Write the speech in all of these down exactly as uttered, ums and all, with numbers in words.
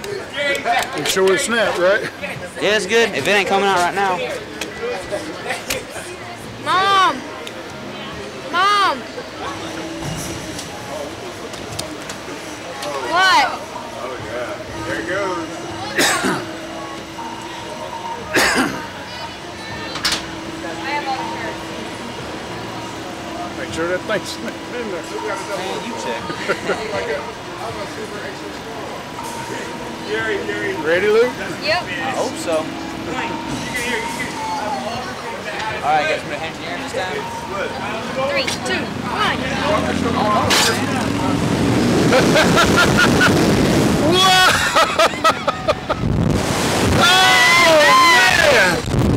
I'm sure it snapped, right? Yeah, it's good. If it ain't coming out right now. Mom! Mom! What? Oh yeah, there it goes. Make sure that thing's snapped in there. Man, you check. Ready, Luke? Yep. I hope so. Alright, guys, put a hand in the air this time. Three, two, one. Whoa! Oh, man!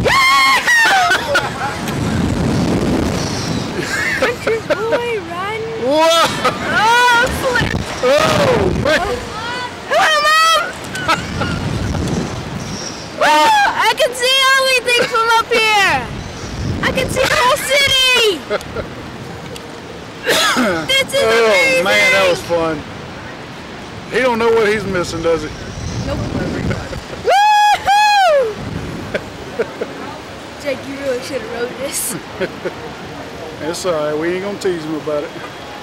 Country boy, run. Whoa! Oh, flip. Oh, man! Hello, Mom! Whoa! I can see everything from up here. I can see the whole city. This is Oh, amazing. man, that was fun. He don't know what he's missing, does he? Nope. Woohoo! Jake, you really should have wrote this. It's alright, we ain't gonna tease him about it.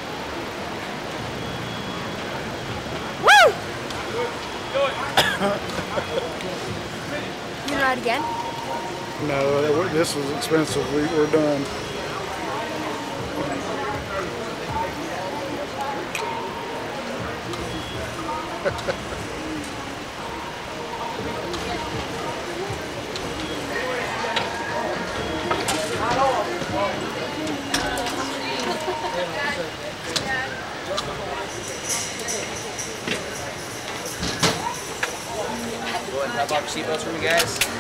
Woo! You ride again? No, this was expensive. We, we're done. Go ahead and drop off your seatbelts for me, guys.